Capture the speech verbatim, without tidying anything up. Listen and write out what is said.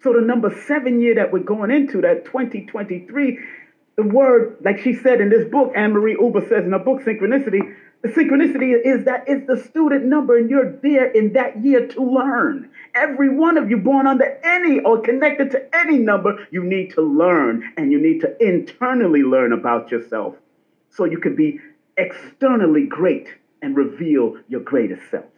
So the number seven year that we're going into, that twenty twenty-three, the word, like she said in this book, Anne-Marie Uber says in her book, Synchronicity, the synchronicity is that it's the student number and you're there in that year to learn. Every one of you born under any or connected to any number, you need to learn, and you need to internally learn about yourself so you can be externally great and reveal your greatest self.